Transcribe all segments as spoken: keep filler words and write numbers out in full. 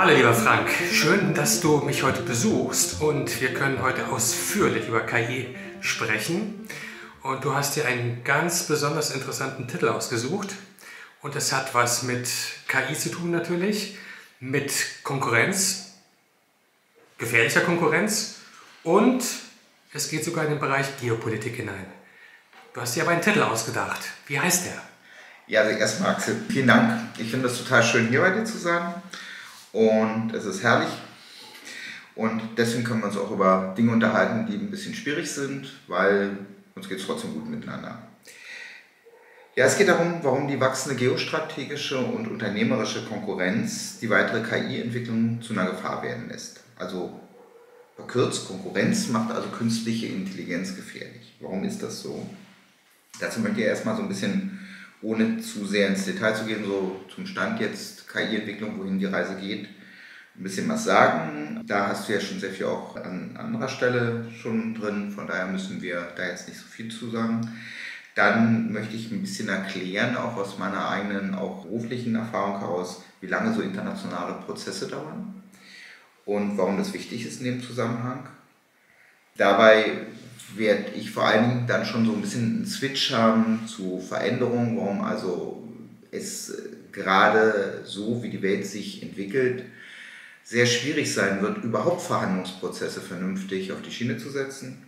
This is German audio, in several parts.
Hallo lieber Frank, schön, dass du mich heute besuchst und wir können heute ausführlich über K I sprechen. Und du hast dir einen ganz besonders interessanten Titel ausgesucht und es hat was mit K I zu tun natürlich, mit Konkurrenz, gefährlicher Konkurrenz und es geht sogar in den Bereich Geopolitik hinein. Du hast dir aber einen Titel ausgedacht. Wie heißt der? Ja, also erstmal Axel, vielen Dank. Ich finde es total schön, hier bei dir zu sein. Und es ist herrlich. Und deswegen können wir uns auch über Dinge unterhalten, die ein bisschen schwierig sind, weil uns geht es trotzdem gut miteinander. Ja, es geht darum, warum die wachsende geostrategische und unternehmerische Konkurrenz die weitere K I-Entwicklung zu einer Gefahr werden lässt. Also verkürzt, Konkurrenz macht also künstliche Intelligenz gefährlich. Warum ist das so? Dazu möchte ich erstmal so ein bisschen, ohne zu sehr ins Detail zu gehen, so zum Stand jetzt K I-Entwicklung, wohin die Reise geht, ein bisschen was sagen. Da hast du ja schon sehr viel auch an anderer Stelle schon drin, von daher müssen wir da jetzt nicht so viel zu sagen. Dann möchte ich ein bisschen erklären, auch aus meiner eigenen, auch beruflichen Erfahrung heraus, wie lange so internationale Prozesse dauern und warum das wichtig ist in dem Zusammenhang. Dabei werde ich vor allen Dingen dann schon so ein bisschen einen Switch haben zu Veränderungen, warum also es gerade so, wie die Welt sich entwickelt, sehr schwierig sein wird, überhaupt Verhandlungsprozesse vernünftig auf die Schiene zu setzen.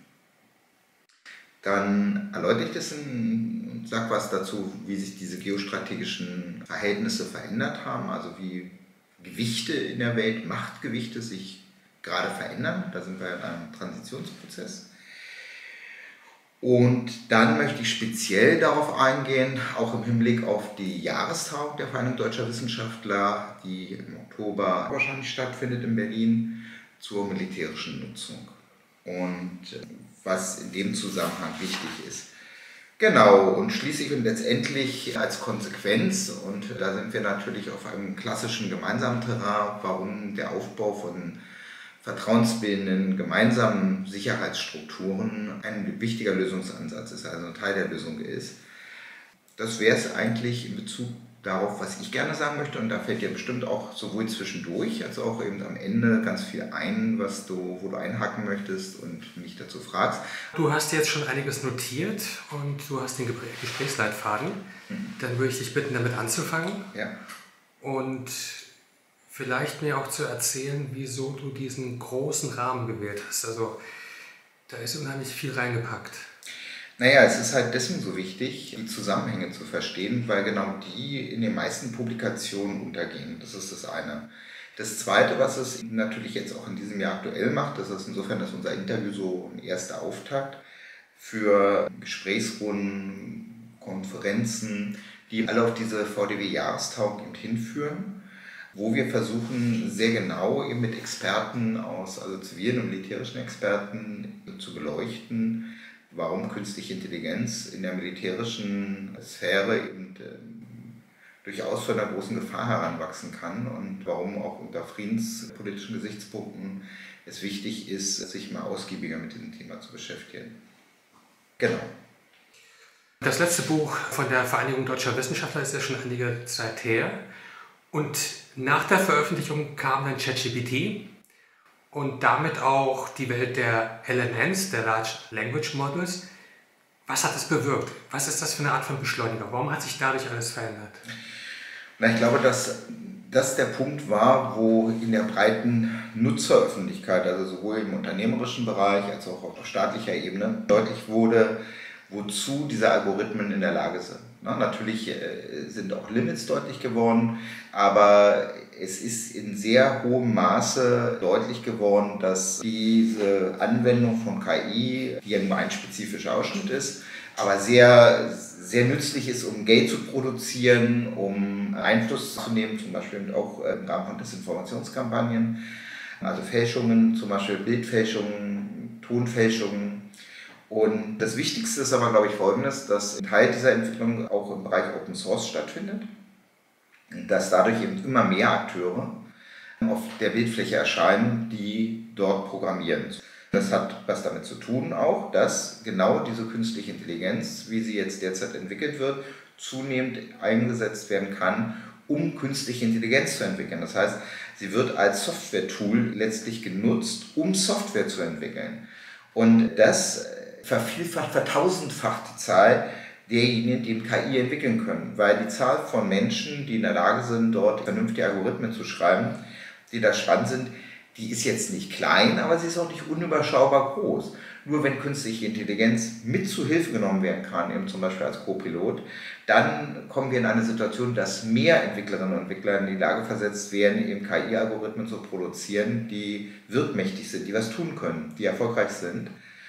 Dann erläutere ich das und sage was dazu, wie sich diese geostrategischen Verhältnisse verändert haben, also wie Gewichte in der Welt, Machtgewichte sich gerade verändern. Da sind wir in einem Transitionsprozess. Und dann möchte ich speziell darauf eingehen, auch im Hinblick auf die Jahrestagung der Vereinigung Deutscher Wissenschaftler, die im Oktober wahrscheinlich stattfindet in Berlin, zur militärischen Nutzung. Und was in dem Zusammenhang wichtig ist. Genau, und schließlich und letztendlich als Konsequenz, und da sind wir natürlich auf einem klassischen gemeinsamen Terrain, warum der Aufbau von vertrauensbildenden gemeinsamen Sicherheitsstrukturen ein wichtiger Lösungsansatz ist, also ein Teil der Lösung ist. Das wäre es eigentlich in Bezug darauf, was ich gerne sagen möchte, und da fällt dir bestimmt auch sowohl zwischendurch als auch eben am Ende ganz viel ein, was du, wo du einhaken möchtest und mich dazu fragst. Du hast jetzt schon einiges notiert und du hast den Gesprächsleitfaden. Mhm. Dann würde ich dich bitten, damit anzufangen. Ja. Und vielleicht mir auch zu erzählen, wieso du diesen großen Rahmen gewählt hast. Also da ist unheimlich viel reingepackt. Naja, es ist halt deswegen so wichtig, die Zusammenhänge zu verstehen, weil genau die in den meisten Publikationen untergehen. Das ist das eine. Das Zweite, was es natürlich jetzt auch in diesem Jahr aktuell macht, das ist insofern, dass unser Interview so ein erster Auftakt für Gesprächsrunden, Konferenzen, die alle auf diese V D W-Jahrestagung hinführen, wo wir versuchen, sehr genau eben mit Experten aus, also zivilen und militärischen Experten zu beleuchten, warum künstliche Intelligenz in der militärischen Sphäre eben äh, durchaus von einer großen Gefahr heranwachsen kann und warum auch unter friedenspolitischen Gesichtspunkten es wichtig ist, sich mal ausgiebiger mit diesem Thema zu beschäftigen. Genau. Das letzte Buch von der Vereinigung Deutscher Wissenschaftler ist ja schon einige Zeit her. Und nach der Veröffentlichung kam dann ChatGPT und damit auch die Welt der L N Ns, der Large Language Models. Was hat das bewirkt? Was ist das für eine Art von Beschleuniger? Warum hat sich dadurch alles verändert? Na, ich glaube, dass das der Punkt war, wo in der breiten Nutzeröffentlichkeit, also sowohl im unternehmerischen Bereich als auch auf staatlicher Ebene, deutlich wurde, wozu diese Algorithmen in der Lage sind. Na, natürlich äh, sind auch Limits deutlich geworden, aber es ist in sehr hohem Maße deutlich geworden, dass diese Anwendung von K I, die ja nur ein spezifischer Ausschnitt ist, aber sehr, sehr nützlich ist, um Geld zu produzieren, um Einfluss zu nehmen, zum Beispiel auch im Rahmen von Desinformationskampagnen, also Fälschungen, zum Beispiel Bildfälschungen, Tonfälschungen. Und das Wichtigste ist aber, glaube ich, Folgendes, dass ein Teil dieser Entwicklung auch im Bereich Open Source stattfindet, dass dadurch eben immer mehr Akteure auf der Bildfläche erscheinen, die dort programmieren. Das hat was damit zu tun auch, dass genau diese künstliche Intelligenz, wie sie jetzt derzeit entwickelt wird, zunehmend eingesetzt werden kann, um künstliche Intelligenz zu entwickeln. Das heißt, sie wird als Software-Tool letztlich genutzt, um Software zu entwickeln. Und das vervielfacht, vertausendfacht die Zahl derjenigen, die K I entwickeln können. Weil die Zahl von Menschen, die in der Lage sind, dort vernünftige Algorithmen zu schreiben, die da spannend sind, die ist jetzt nicht klein, aber sie ist auch nicht unüberschaubar groß. Nur wenn künstliche Intelligenz mit zu Hilfe genommen werden kann, eben zum Beispiel als Co-Pilot, dann kommen wir in eine Situation, dass mehr Entwicklerinnen und Entwickler in die Lage versetzt werden, eben K I-Algorithmen zu produzieren, die wirkmächtig sind, die was tun können, die erfolgreich sind.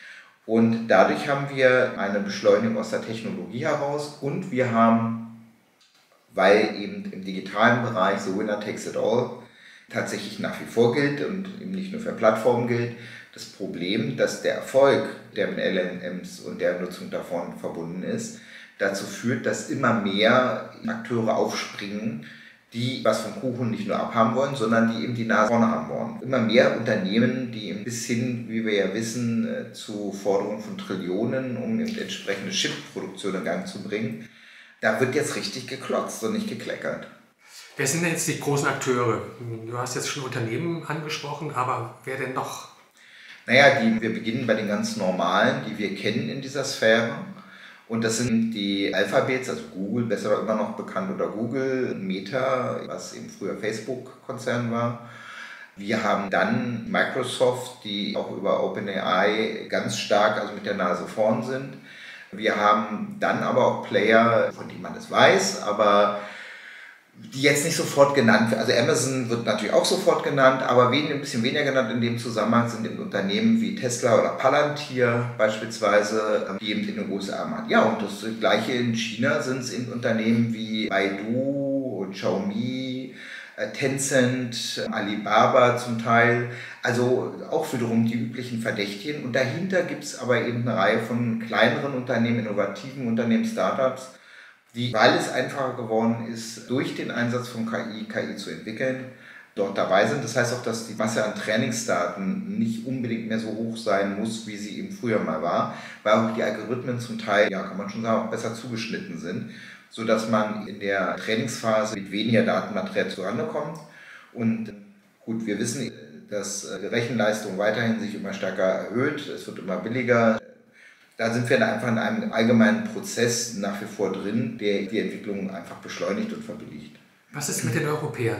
Und dadurch haben wir eine Beschleunigung aus der Technologie heraus und wir haben, weil eben im digitalen Bereich so Winner takes it all tatsächlich nach wie vor gilt und eben nicht nur für Plattformen gilt, das Problem, dass der Erfolg, der mit L L Ms und der Nutzung davon verbunden ist, dazu führt, dass immer mehr Akteure aufspringen, die was vom Kuchen nicht nur abhaben wollen, sondern die eben die Nase vorne haben wollen. Immer mehr Unternehmen, die bis hin, wie wir ja wissen, zu Forderungen von Trillionen, um eben entsprechende Chip-Produktion in Gang zu bringen, da wird jetzt richtig geklotzt und nicht gekleckert. Wer sind denn jetzt die großen Akteure? Du hast jetzt schon Unternehmen angesprochen, aber wer denn noch? Naja, die, wir beginnen bei den ganz normalen, die wir kennen in dieser Sphäre. Und das sind die Alphabets, also Google, besser immer noch bekannt unter Google, Meta, was eben früher Facebook-Konzern war. Wir haben dann Microsoft, die auch über OpenAI ganz stark, also mit der Nase vorn sind. Wir haben dann aber auch Player, von denen man es weiß, aber die jetzt nicht sofort genannt werden. Also Amazon wird natürlich auch sofort genannt, aber ein bisschen weniger genannt in dem Zusammenhang sind eben Unternehmen wie Tesla oder Palantir beispielsweise, die eben in den U S A machen. Ja, und das gleiche in China sind es eben Unternehmen wie Baidu und Xiaomi, Tencent, Alibaba zum Teil, also auch wiederum die üblichen Verdächtigen. Und dahinter gibt es aber eben eine Reihe von kleineren Unternehmen, innovativen Unternehmen, Startups, die, weil es einfacher geworden ist, durch den Einsatz von K I, K I zu entwickeln, dort dabei sind. Das heißt auch, dass die Masse an Trainingsdaten nicht unbedingt mehr so hoch sein muss, wie sie eben früher mal war, weil auch die Algorithmen zum Teil, ja, kann man schon sagen, auch besser zugeschnitten sind, sodass man in der Trainingsphase mit weniger Datenmaterial zurande kommt. Und gut, wir wissen, dass die Rechenleistung weiterhin sich immer stärker erhöht, es wird immer billiger. Da sind wir einfach in einem allgemeinen Prozess nach wie vor drin, der die Entwicklung einfach beschleunigt und verbilligt. Was ist mit den Europäern?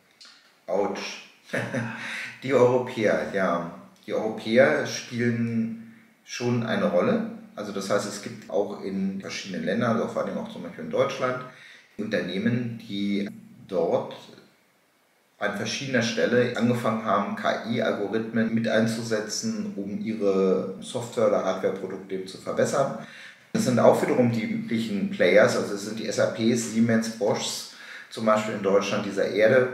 Autsch. Die Europäer, ja. Die Europäer spielen schon eine Rolle. Also das heißt, es gibt auch in verschiedenen Ländern, also vor allem auch zum Beispiel in Deutschland, Unternehmen, die dort an verschiedener Stelle angefangen haben, K I-Algorithmen mit einzusetzen, um ihre Software- oder Hardware-Produkte zu verbessern. Das sind auch wiederum die üblichen Players, also es sind die S A Ps, Siemens, Boschs, zum Beispiel in Deutschland dieser Erde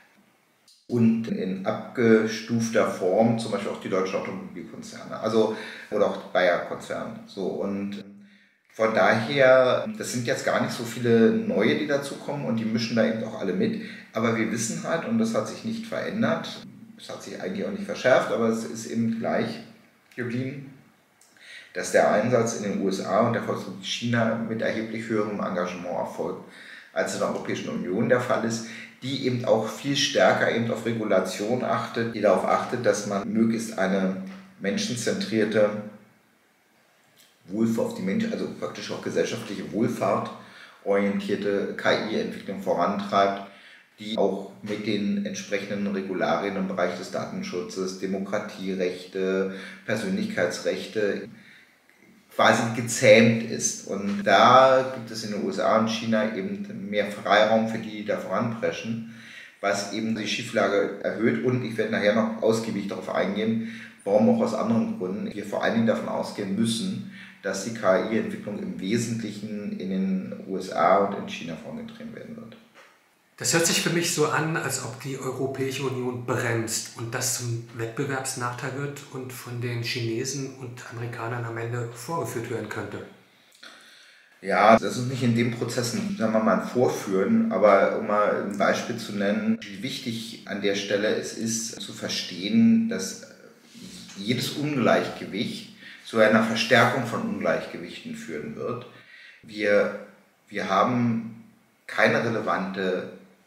und in abgestufter Form zum Beispiel auch die deutschen Automobilkonzerne, also oder auch Bayer-Konzern. So, und von daher, das sind jetzt gar nicht so viele neue, die dazukommen und die mischen da eben auch alle mit. Aber wir wissen halt, und das hat sich nicht verändert, es hat sich eigentlich auch nicht verschärft, aber es ist eben gleich geblieben, dass der Einsatz in den U S A und der Volksrepublik China mit erheblich höherem Engagement erfolgt, als in der Europäischen Union der Fall ist, die eben auch viel stärker eben auf Regulation achtet, die darauf achtet, dass man möglichst eine menschenzentrierte Wohlfahrt auf die Menschen, also praktisch auch gesellschaftliche Wohlfahrt orientierte K I-Entwicklung vorantreibt, die auch mit den entsprechenden Regularien im Bereich des Datenschutzes, Demokratierechte, Persönlichkeitsrechte quasi gezähmt ist. Und da gibt es in den U S A und China eben mehr Freiraum für die, die da voranpreschen, was eben die Schieflage erhöht. Und ich werde nachher noch ausgiebig darauf eingehen, warum auch aus anderen Gründen wir vor allen Dingen davon ausgehen müssen, dass die K I-Entwicklung im Wesentlichen in den U S A und in China vorangetrieben werden wird. Das hört sich für mich so an, als ob die Europäische Union bremst und das zum Wettbewerbsnachteil wird und von den Chinesen und Amerikanern am Ende vorgeführt werden könnte. Ja, das ist nicht in dem Prozess, sagen wir mal, ein Vorführen, aber um mal ein Beispiel zu nennen, wie wichtig an der Stelle es ist, zu verstehen, dass jedes Ungleichgewicht zu einer Verstärkung von Ungleichgewichten führen wird. Wir, wir haben keine relevante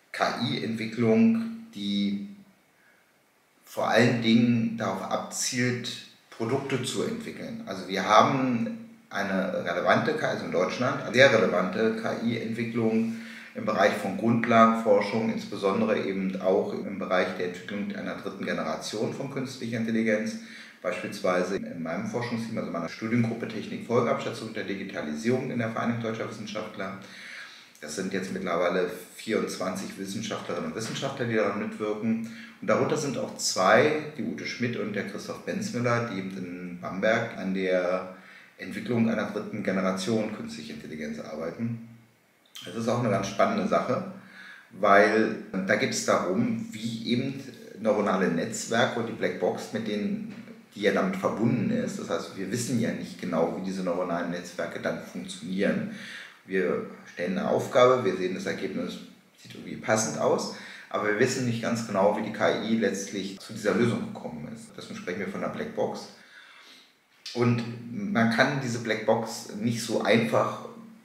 K I-Entwicklung, die vor allen Dingen darauf abzielt, Produkte zu entwickeln. Also wir haben eine relevante, also in Deutschland, eine sehr relevante K I-Entwicklung im Bereich von Grundlagenforschung, insbesondere eben auch im Bereich der Entwicklung einer dritten Generation von künstlicher Intelligenz. Beispielsweise in meinem Forschungsteam, also meiner Studiengruppe Technik Folgeabschätzung der Digitalisierung in der Vereinigung Deutscher Wissenschaftler. Das sind jetzt mittlerweile vierundzwanzig Wissenschaftlerinnen und Wissenschaftler, die daran mitwirken. Und darunter sind auch zwei, die Ute Schmidt und der Christoph Benzmüller, die eben in Bamberg an der Entwicklung einer dritten Generation künstlicher Intelligenz arbeiten. Das ist auch eine ganz spannende Sache, weil da geht es darum, wie eben neuronale Netzwerke und die Blackbox, mit denen, die ja damit verbunden ist. Das heißt, wir wissen ja nicht genau, wie diese neuronalen Netzwerke dann funktionieren. Wir stellen eine Aufgabe, wir sehen das Ergebnis, sieht irgendwie passend aus, aber wir wissen nicht ganz genau, wie die K I letztlich zu dieser Lösung gekommen ist. Deswegen sprechen wir von einer Blackbox. Und man kann diese Blackbox nicht so einfach,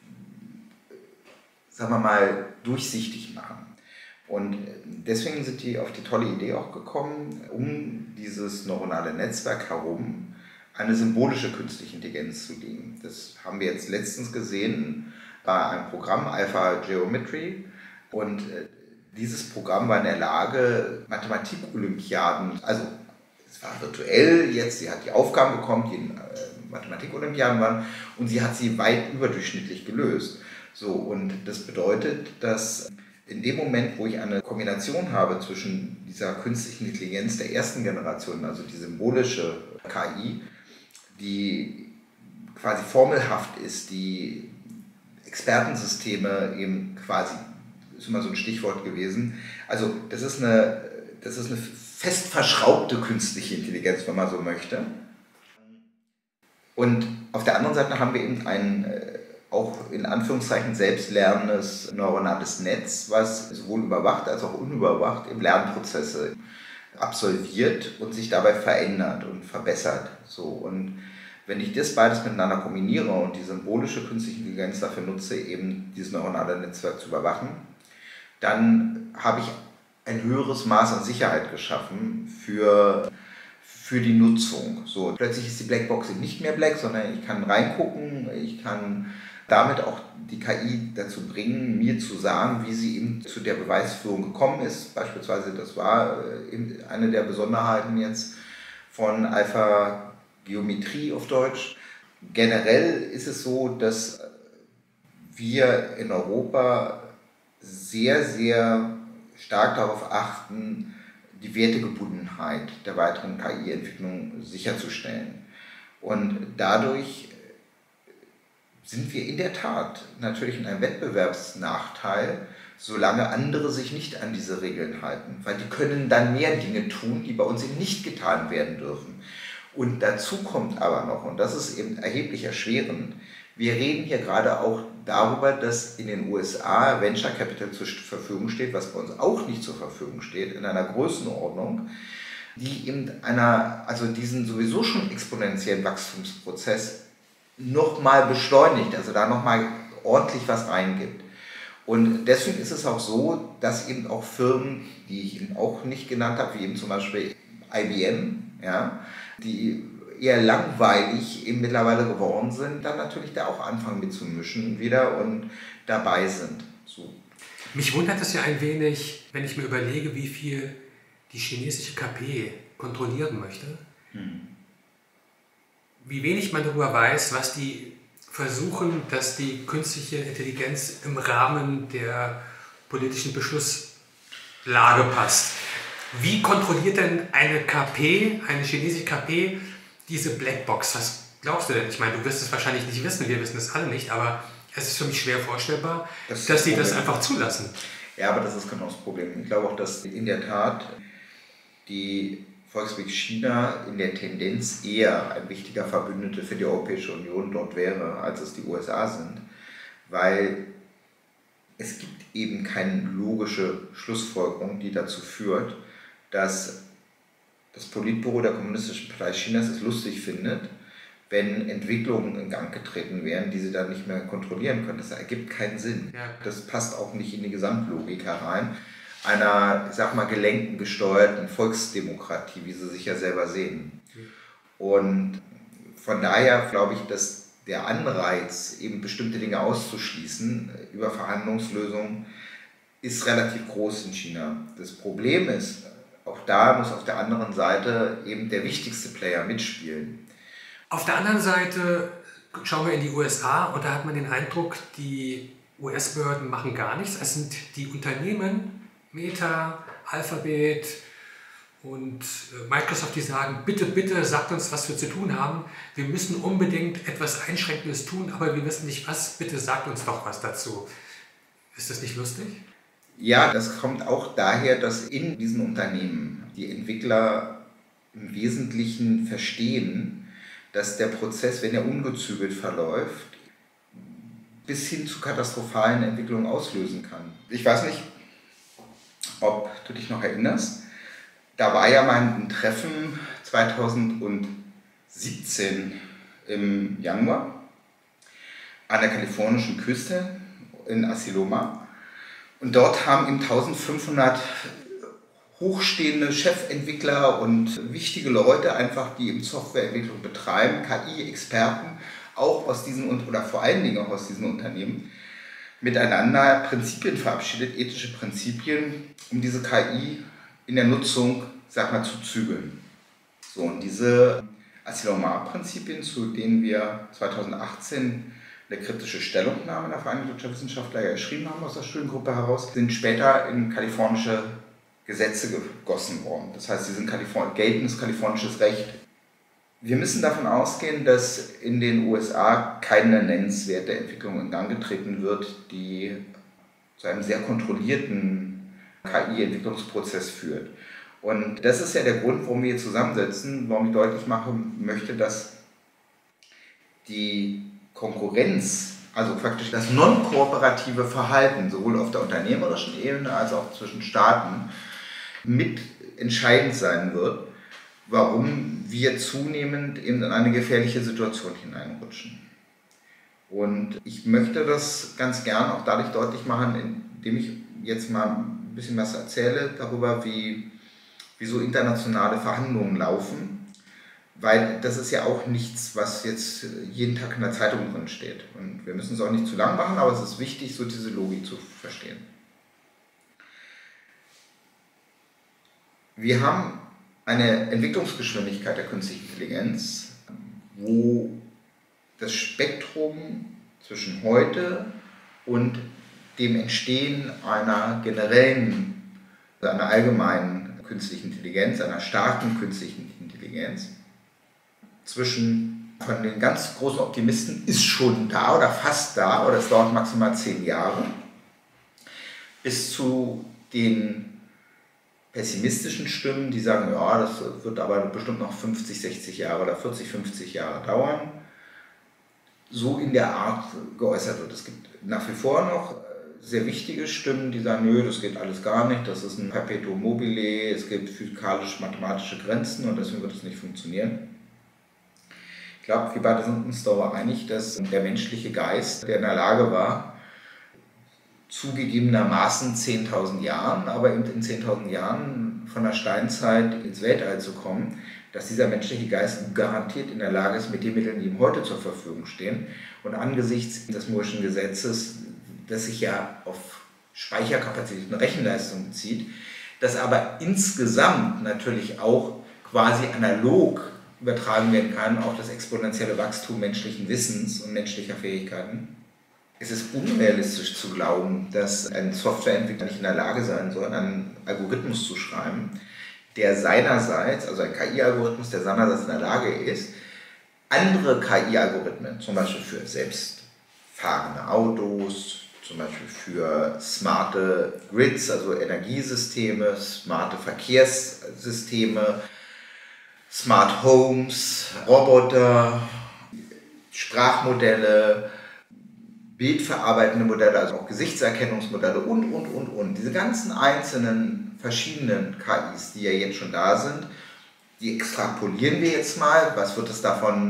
sagen wir mal, durchsichtig machen. Und deswegen sind die auf die tolle Idee auch gekommen, um dieses neuronale Netzwerk herum eine symbolische künstliche Intelligenz zu legen. Das haben wir jetzt letztens gesehen bei einem Programm, Alpha Geometry. Und dieses Programm war in der Lage, Mathematik-Olympiaden, also es war virtuell jetzt, sie hat die Aufgaben bekommen, die Mathematik-Olympiaden waren, und sie hat sie weit überdurchschnittlich gelöst. So, und das bedeutet, dass in dem Moment, wo ich eine Kombination habe zwischen dieser künstlichen Intelligenz der ersten Generation, also die symbolische K I, die quasi formelhaft ist, die Expertensysteme eben quasi, ist immer so ein Stichwort gewesen, also das ist eine, das ist eine fest verschraubte künstliche Intelligenz, wenn man so möchte. Und auf der anderen Seite haben wir eben ein auch in Anführungszeichen selbstlernendes neuronales Netz, was sowohl überwacht als auch unüberwacht im Lernprozesse absolviert und sich dabei verändert und verbessert. So, und wenn ich das beides miteinander kombiniere und die symbolische künstliche Intelligenz dafür nutze, eben dieses neuronale Netzwerk zu überwachen, dann habe ich ein höheres Maß an Sicherheit geschaffen für, für die Nutzung. So, plötzlich ist die Blackbox eben nicht mehr black, sondern ich kann reingucken, ich kann damit auch die K I dazu bringen, mir zu sagen, wie sie eben zu der Beweisführung gekommen ist. Beispielsweise, das war eine der Besonderheiten jetzt von Alpha Geometrie auf Deutsch. Generell ist es so, dass wir in Europa sehr, sehr stark darauf achten, die Wertegebundenheit der weiteren K I-Entwicklung sicherzustellen. Und dadurch sind wir in der Tat natürlich in einem Wettbewerbsnachteil, solange andere sich nicht an diese Regeln halten. Weil die können dann mehr Dinge tun, die bei uns eben nicht getan werden dürfen. Und dazu kommt aber noch, und das ist eben erheblich erschwerend, wir reden hier gerade auch darüber, dass in den U S A Venture Capital zur Verfügung steht, was bei uns auch nicht zur Verfügung steht, in einer Größenordnung, die eben einer, also diesen sowieso schon exponentiellen Wachstumsprozess nochmal beschleunigt, also da nochmal ordentlich was reingibt. Und deswegen ist es auch so, dass eben auch Firmen, die ich eben auch nicht genannt habe, wie eben zum Beispiel I B M, ja, die eher langweilig eben mittlerweile geworden sind, dann natürlich da auch anfangen mitzumischen wieder und dabei sind. So. Mich wundert es ja ein wenig, wenn ich mir überlege, wie viel die chinesische K P kontrollieren möchte. Hm. Wie wenig man darüber weiß, was die versuchen, dass die künstliche Intelligenz im Rahmen der politischen Beschlusslage passt. Wie kontrolliert denn eine K P, eine chinesische K P, diese Blackbox? Was glaubst du denn? Ich meine, du wirst es wahrscheinlich nicht wissen, wir wissen es alle nicht, aber es ist für mich schwer vorstellbar, das dass sie das einfach zulassen. Ja, aber das ist genau das Problem. Ich glaube auch, dass in der Tat die Volksrepublik China in der Tendenz eher ein wichtiger Verbündeter für die Europäische Union dort wäre, als es die U S A sind, weil es gibt eben keine logische Schlussfolgerung, die dazu führt, dass das Politbüro der Kommunistischen Partei Chinas es lustig findet, wenn Entwicklungen in Gang getreten wären, die sie dann nicht mehr kontrollieren können. Das ergibt keinen Sinn. Ja. Das passt auch nicht in die Gesamtlogik herein einer, ich sag mal, gelenkten, gesteuerten Volksdemokratie, wie sie sich ja selber sehen. Und von daher glaube ich, dass der Anreiz, eben bestimmte Dinge auszuschließen über Verhandlungslösungen, ist relativ groß in China. Das Problem ist, auch da muss auf der anderen Seite eben der wichtigste Player mitspielen. Auf der anderen Seite schauen wir in die U S A und da hat man den Eindruck, die U S-Behörden machen gar nichts. Es sind die Unternehmen, Meta, Alphabet und Microsoft, die sagen, bitte, bitte, sagt uns, was wir zu tun haben. Wir müssen unbedingt etwas Einschränkendes tun, aber wir wissen nicht was. Bitte sagt uns doch was dazu. Ist das nicht lustig? Ja, das kommt auch daher, dass in diesen Unternehmen die Entwickler im Wesentlichen verstehen, dass der Prozess, wenn er ungezügelt verläuft, bis hin zu katastrophalen Entwicklungen auslösen kann. Ich weiß nicht, ob du dich noch erinnerst, da war ja mal ein Treffen zweitausendsiebzehn im Januar an der kalifornischen Küste in Asilomar. Und dort haben eben eintausendfünfhundert hochstehende Chefentwickler und wichtige Leute, einfach die eben Softwareentwicklung betreiben, K I-Experten, auch aus diesen, oder vor allen Dingen auch aus diesen Unternehmen, miteinander Prinzipien verabschiedet, ethische Prinzipien, um diese K I in der Nutzung, sag mal, zu zügeln. So, und diese Asilomar-Prinzipien, zu denen wir zweitausendachtzehn eine kritische Stellungnahme der Vereinigung Deutscher Wissenschaftler ja geschrieben haben aus der Studiengruppe heraus, sind später in kalifornische Gesetze gegossen worden. Das heißt, sie sind Kaliforn- geltendes kalifornisches Recht. Wir müssen davon ausgehen, dass in den U S A keine nennenswerte Entwicklung in Gang getreten wird, die zu einem sehr kontrollierten K I-Entwicklungsprozess führt. Und das ist ja der Grund, warum wir hier zusammensitzen, warum ich deutlich machen möchte, dass die Konkurrenz, also praktisch das non-kooperative Verhalten, sowohl auf der unternehmerischen Ebene als auch zwischen Staaten, mit entscheidend sein wird, warum wir zunehmend eben in eine gefährliche Situation hineinrutschen. Und ich möchte das ganz gern auch dadurch deutlich machen, indem ich jetzt mal ein bisschen was erzähle darüber, wie, wie so internationale Verhandlungen laufen, weil das ist ja auch nichts, was jetzt jeden Tag in der Zeitung drin steht. Und wir müssen es auch nicht zu lang machen, aber es ist wichtig, so diese Logik zu verstehen. Wir haben eine Entwicklungsgeschwindigkeit der künstlichen Intelligenz, wo das Spektrum zwischen heute und dem Entstehen einer generellen, einer allgemeinen künstlichen Intelligenz, einer starken künstlichen Intelligenz, zwischen von den ganz großen Optimisten ist schon da oder fast da, oder es dauert maximal zehn Jahre, bis zu den pessimistischen Stimmen, die sagen, ja, das wird aber bestimmt noch fünfzig, sechzig Jahre oder vierzig, fünfzig Jahre dauern, so in der Art geäußert wird. Es gibt nach wie vor noch sehr wichtige Stimmen, die sagen, nö, das geht alles gar nicht, das ist ein Perpetuum mobile, es gibt physikalisch-mathematische Grenzen und deswegen wird es nicht funktionieren. Ich glaube, wir beide sind uns darüber einig, dass der menschliche Geist, der in der Lage war, zugegebenermaßen zehntausend Jahren, aber eben in zehntausend Jahren von der Steinzeit ins Weltall zu kommen, dass dieser menschliche Geist garantiert in der Lage ist, mit den Mitteln, die ihm heute zur Verfügung stehen und angesichts des Mooreschen Gesetzes, das sich ja auf Speicherkapazität und Rechenleistung bezieht, das aber insgesamt natürlich auch quasi analog übertragen werden kann auf das exponentielle Wachstum menschlichen Wissens und menschlicher Fähigkeiten. Es ist unrealistisch zu glauben, dass ein Softwareentwickler nicht in der Lage sein soll, einen Algorithmus zu schreiben, der seinerseits, also ein K I-Algorithmus, der seinerseits in der Lage ist, andere K I-Algorithmen, zum Beispiel für selbstfahrende Autos, zum Beispiel für smarte Grids, also Energiesysteme, smarte Verkehrssysteme, Smart Homes, Roboter, Sprachmodelle, bildverarbeitende Modelle, also auch Gesichtserkennungsmodelle und, und, und, und. Diese ganzen einzelnen verschiedenen K Is, die ja jetzt schon da sind, die extrapolieren wir jetzt mal. Was wird es davon in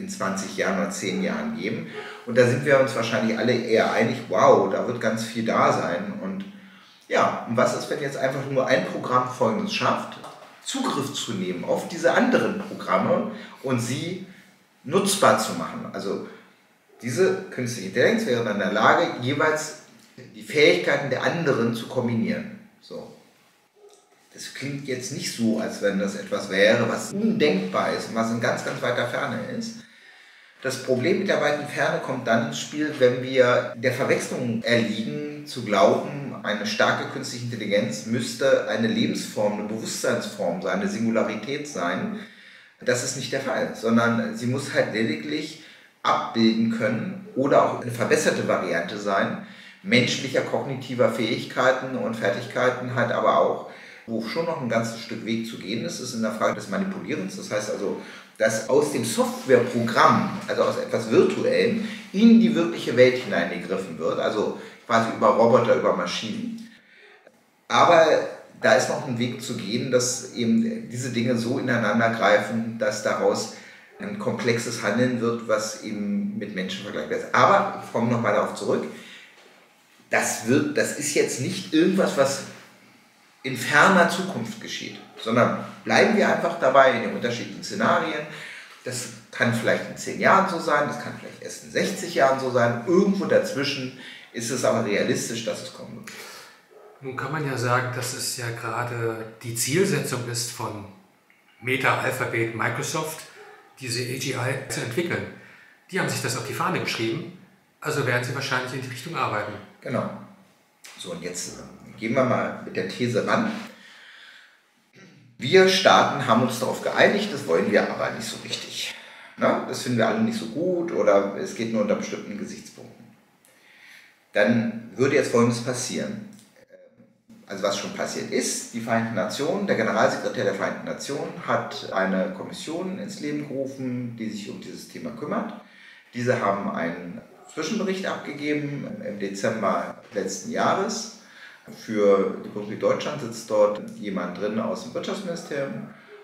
in zwanzig Jahren oder zehn Jahren geben. Und da sind wir uns wahrscheinlich alle eher einig, wow, da wird ganz viel da sein. Und ja, und was ist, wenn jetzt einfach nur ein Programm Folgendes schafft, Zugriff zu nehmen auf diese anderen Programme und sie nutzbar zu machen. Also diese künstliche Intelligenz wäre dann in der Lage, jeweils die Fähigkeiten der anderen zu kombinieren. So. Das klingt jetzt nicht so, als wenn das etwas wäre, was undenkbar ist und was in ganz, ganz weiter Ferne ist. Das Problem mit der weiten Ferne kommt dann ins Spiel, wenn wir der Verwechslung erliegen, zu glauben, eine starke künstliche Intelligenz müsste eine Lebensform, eine Bewusstseinsform sein, eine Singularität sein. Das ist nicht der Fall, sondern sie muss halt lediglich abbilden können oder auch eine verbesserte Variante sein, menschlicher kognitiver Fähigkeiten und Fertigkeiten halt aber auch, wo schon noch ein ganzes Stück Weg zu gehen ist, ist in der Frage des Manipulierens. Das heißt also, dass aus dem Softwareprogramm, also aus etwas Virtuellem, in die wirkliche Welt hineingegriffen wird, also quasi über Roboter, über Maschinen. Aber da ist noch ein Weg zu gehen, dass eben diese Dinge so ineinander greifen, dass daraus ein komplexes Handeln wird, was eben mit Menschen vergleichbar ist. Aber ich komme nochmal darauf zurück, das, wird, das ist jetzt nicht irgendwas, was in ferner Zukunft geschieht, sondern bleiben wir einfach dabei in den unterschiedlichen Szenarien. Das kann vielleicht in zehn Jahren so sein, das kann vielleicht erst in sechzig Jahren so sein. Irgendwo dazwischen ist es aber realistisch, dass es kommen wird. Nun kann man ja sagen, dass es ja gerade die Zielsetzung ist von Meta, Alphabet, Microsoft, diese A G I zu entwickeln. Die haben sich das auf die Fahne geschrieben, also werden sie wahrscheinlich in die Richtung arbeiten. Genau. So, und jetzt gehen wir mal mit der These ran. Wir Staaten haben uns darauf geeinigt, das wollen wir aber nicht so richtig. Na, das finden wir alle nicht so gut oder es geht nur unter bestimmten Gesichtspunkten. Dann würde jetzt Folgendes passieren. Also was schon passiert ist, die Vereinten Nationen, der Generalsekretär der Vereinten Nationen hat eine Kommission ins Leben gerufen, die sich um dieses Thema kümmert. Diese haben einen Zwischenbericht abgegeben im Dezember letzten Jahres. Für die Republik Deutschland sitzt dort jemand drin aus dem Wirtschaftsministerium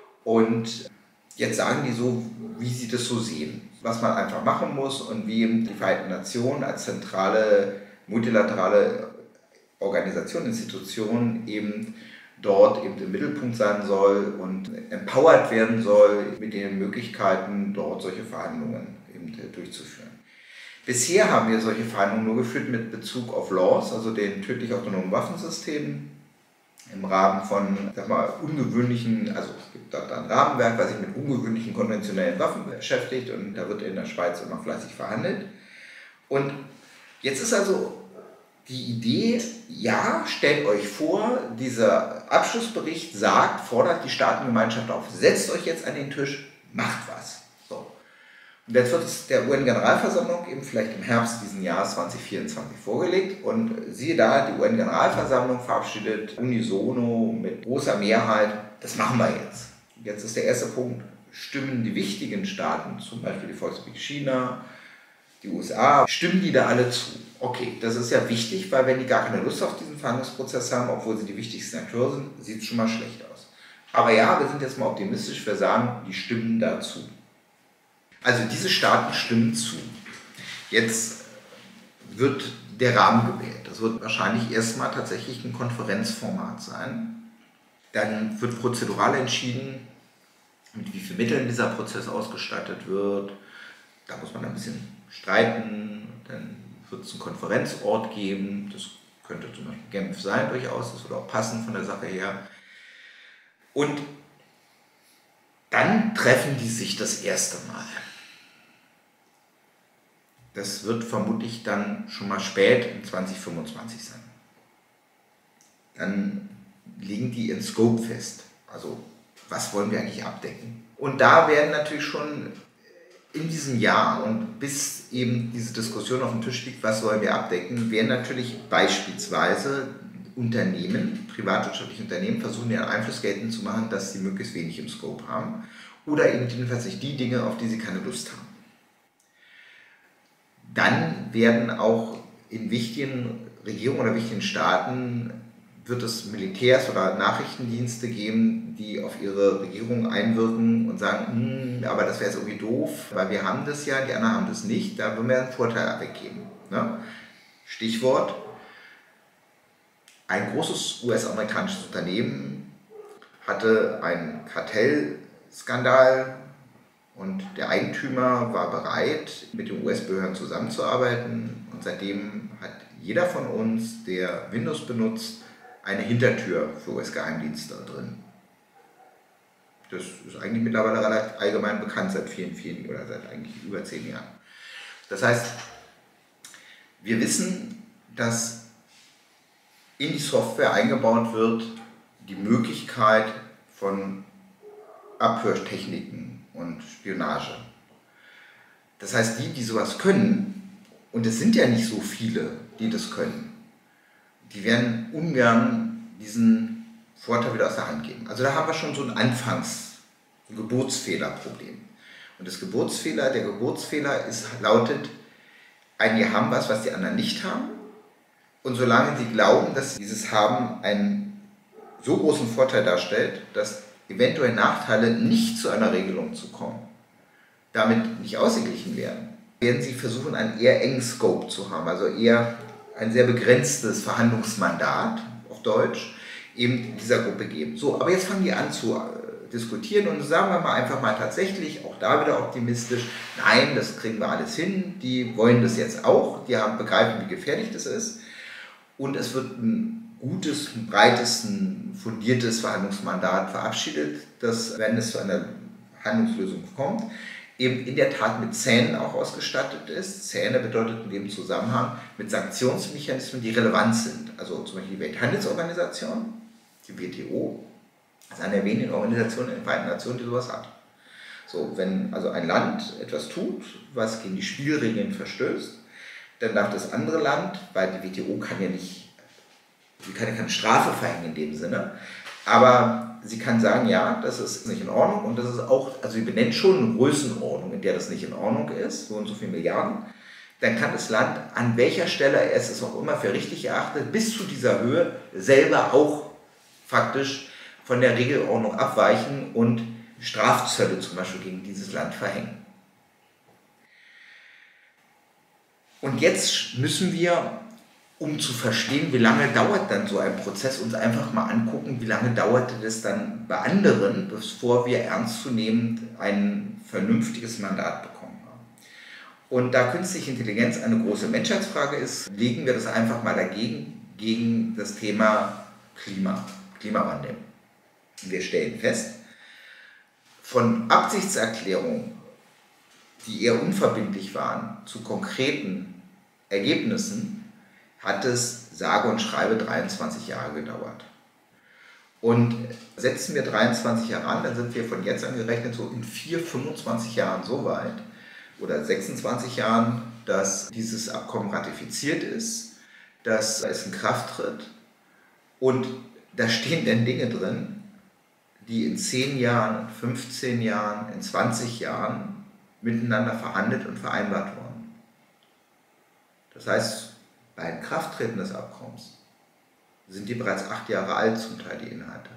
und jetzt sagen die so, wie sie das so sehen, was man einfach machen muss und wie eben die Vereinten Nationen als zentrale multilaterale Organisation, Institution eben dort eben im Mittelpunkt sein soll und empowered werden soll mit den Möglichkeiten, dort solche Verhandlungen eben durchzuführen. Bisher haben wir solche Verhandlungen nur geführt mit Bezug auf Laws, also den tödlich autonomen Waffensystemen, im Rahmen von, sag mal, ungewöhnlichen, also es gibt dort ein Rahmenwerk, was sich mit ungewöhnlichen konventionellen Waffen beschäftigt und da wird in der Schweiz immer fleißig verhandelt. Und jetzt ist also die Idee, ja, stellt euch vor, dieser Abschlussbericht sagt, fordert die Staatengemeinschaft auf, setzt euch jetzt an den Tisch, macht was. So. Und jetzt wird es der U N-Generalversammlung eben vielleicht im Herbst diesen Jahres zwanzig vierundzwanzig vorgelegt und siehe da, die U N-Generalversammlung verabschiedet unisono mit großer Mehrheit, das machen wir jetzt. Jetzt ist der erste Punkt, stimmen die wichtigen Staaten, zum Beispiel die Volksrepublik China, die U S A, stimmen die da alle zu? Okay, das ist ja wichtig, weil wenn die gar keine Lust auf diesen Verhandlungsprozess haben, obwohl sie die wichtigsten Akteure sind, sieht es schon mal schlecht aus. Aber ja, wir sind jetzt mal optimistisch, wir sagen, die stimmen dazu. Also diese Staaten stimmen zu. Jetzt wird der Rahmen gewählt. Das wird wahrscheinlich erstmal tatsächlich ein Konferenzformat sein. Dann wird prozedural entschieden, mit wie vielen Mitteln dieser Prozess ausgestattet wird. Da muss man ein bisschen streiten. Dann wird es einen Konferenzort geben. Das könnte zum Beispiel Genf sein durchaus. Das würde auch passen von der Sache her. Und dann treffen die sich das erste Mal. Das wird vermutlich dann schon mal spät in zwanzig fünfundzwanzig sein. Dann legen die ihren Scope fest. Also was wollen wir eigentlich abdecken? Und da werden natürlich schon in diesem Jahr und bis eben diese Diskussion auf dem Tisch liegt, was wollen wir abdecken, werden natürlich beispielsweise Unternehmen, privatwirtschaftliche Unternehmen, versuchen ihren Einfluss geltend zu machen, dass sie möglichst wenig im Scope haben oder eben jedenfalls nicht die Dinge, auf die sie keine Lust haben. Dann werden auch in wichtigen Regierungen oder wichtigen Staaten wird es Militärs oder Nachrichtendienste geben, die auf ihre Regierung einwirken und sagen, hm, aber das wäre jetzt irgendwie doof, weil wir haben das ja, die anderen haben das nicht, da würden wir einen Vorteil weggeben. Ne? Stichwort, ein großes U S-amerikanisches Unternehmen hatte einen Kartellskandal und der Eigentümer war bereit, mit den U S-Behörden zusammenzuarbeiten und seitdem hat jeder von uns, der Windows benutzt, eine Hintertür für U S-Geheimdienste drin. Das ist eigentlich mittlerweile relativ allgemein bekannt seit vielen, vielen oder seit eigentlich über zehn Jahren. Das heißt, wir wissen, dass in die Software eingebaut wird die Möglichkeit von Abhörtechniken und Spionage. Das heißt, die, die sowas können, und es sind ja nicht so viele, die das können, die werden ungern diesen Vorteil wieder aus der Hand geben. Also da haben wir schon so ein Anfangs-, ein Geburtsfehlerproblem. Und das Geburtsfehler, der Geburtsfehler ist, lautet, einige haben was, was die anderen nicht haben. Und solange sie glauben, dass dieses Haben einen so großen Vorteil darstellt, dass eventuell Nachteile nicht zu einer Regelung zu kommen, damit nicht ausgeglichen werden, werden sie versuchen, einen eher engen Scope zu haben, also eher ein sehr begrenztes Verhandlungsmandat, auf Deutsch, eben dieser Gruppe geben. So, aber jetzt fangen die an zu äh, diskutieren und sagen wir mal einfach mal tatsächlich, auch da wieder optimistisch, nein, das kriegen wir alles hin, die wollen das jetzt auch, die haben begreifen, wie gefährlich das ist und es wird ein gutes, ein breites, ein fundiertes Verhandlungsmandat verabschiedet, dass, wenn es zu einer Handlungslösung kommt, eben in der Tat mit Zähnen auch ausgestattet ist. Zähne bedeutet in dem Zusammenhang mit Sanktionsmechanismen, die relevant sind. Also zum Beispiel die Welthandelsorganisation, die W T O, ist eine der wenigen Organisationen in den Vereinten Nationen, die sowas hat. So, wenn also ein Land etwas tut, was gegen die Spielregeln verstößt, dann darf das andere Land, weil die W T O kann ja nicht, sie kann ja keine Strafe verhängen in dem Sinne, aber sie kann sagen, ja, das ist nicht in Ordnung und das ist auch, also sie benennt schon eine Größenordnung, in der das nicht in Ordnung ist, so und so viele Milliarden, dann kann das Land, an welcher Stelle es es auch immer für richtig erachtet, bis zu dieser Höhe selber auch faktisch von der Regelordnung abweichen und Strafzölle zum Beispiel gegen dieses Land verhängen. Und jetzt müssen wir, um zu verstehen, wie lange dauert dann so ein Prozess, uns einfach mal angucken, wie lange dauerte das dann bei anderen, bevor wir ernstzunehmend ein vernünftiges Mandat bekommen haben. Und da künstliche Intelligenz eine große Menschheitsfrage ist, legen wir das einfach mal dagegen, gegen das Thema Klima, Klimawandel. Wir stellen fest, von Absichtserklärungen, die eher unverbindlich waren, zu konkreten Ergebnissen, hat es sage und schreibe dreiundzwanzig Jahre gedauert. Und setzen wir dreiundzwanzig Jahre an, dann sind wir von jetzt an gerechnet so in vier, fünfundzwanzig Jahren so weit oder sechsundzwanzig Jahren, dass dieses Abkommen ratifiziert ist, dass es in Kraft tritt und da stehen dann Dinge drin, die in zehn Jahren, fünfzehn Jahren, in zwanzig Jahren miteinander verhandelt und vereinbart wurden. Das heißt, bei Inkrafttreten des Abkommens sind die bereits acht Jahre alt, zum Teil die Inhalte.